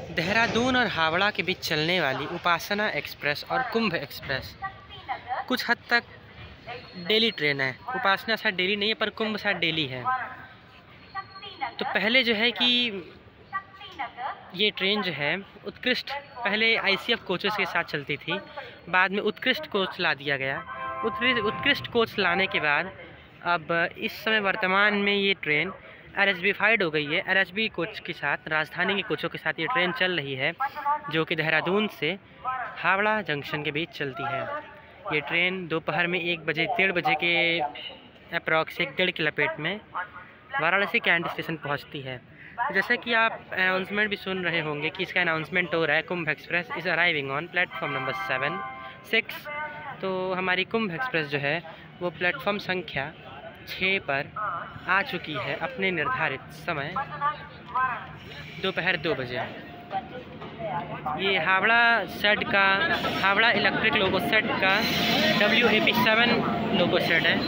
देहरादून और हावड़ा के बीच चलने वाली उपासना एक्सप्रेस और कुंभ एक्सप्रेस कुछ हद तक डेली ट्रेन है। उपासना शायद डेली नहीं है, पर कुंभ शायद डेली है। तो पहले जो है कि ये ट्रेन जो है उत्कृष्ट, पहले ICF कोचेस के साथ चलती थी, बाद में उत्कृष्ट कोच ला दिया गया। उत्कृष्ट कोच लाने के बाद अब इस समय वर्तमान में ये ट्रेन RSBfied हो गई है। RSB कोच के साथ, राजधानी के कोचों के साथ ये ट्रेन चल रही है, जो कि देहरादून से हावड़ा जंक्शन के बीच चलती है। ये ट्रेन दोपहर में 1 बजे 1:30 बजे के अप्रॉक्स 1-1.5 की लपेट में वाराणसी कैंट स्टेशन पहुंचती है। जैसे कि आप अनाउंसमेंट भी सुन रहे होंगे कि इसका अनाउंसमेंट हो रहा है, Kumbh Express is arriving on platform number 7-6। तो हमारी कुंभ एक्सप्रेस जो है वो प्लेटफॉर्म संख्या 6 पर आ चुकी है अपने निर्धारित समय दोपहर 2 बजे। ये हावड़ा सेड का, हावड़ा इलेक्ट्रिक लोगो सेट का WAP7 लोगो सेट है।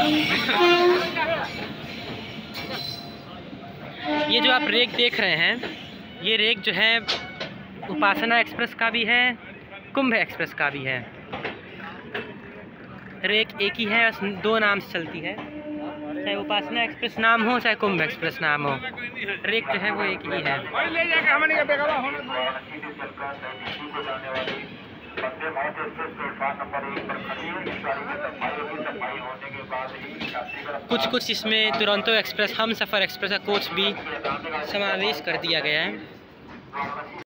ये जो आप रेक देख रहे हैं, ये रेक जो है उपासना एक्सप्रेस का भी है, कुंभ एक्सप्रेस का भी है। रेक एक ही है, 2 नाम से चलती है, चाहे उपासना एक्सप्रेस नाम हो चाहे कुंभ एक्सप्रेस नाम हो, रेक जो है वो एक ही है। कुछ इसमें दुरंतो एक्सप्रेस, हमसफ़र एक्सप्रेस का कोच भी समावेश कर दिया गया है।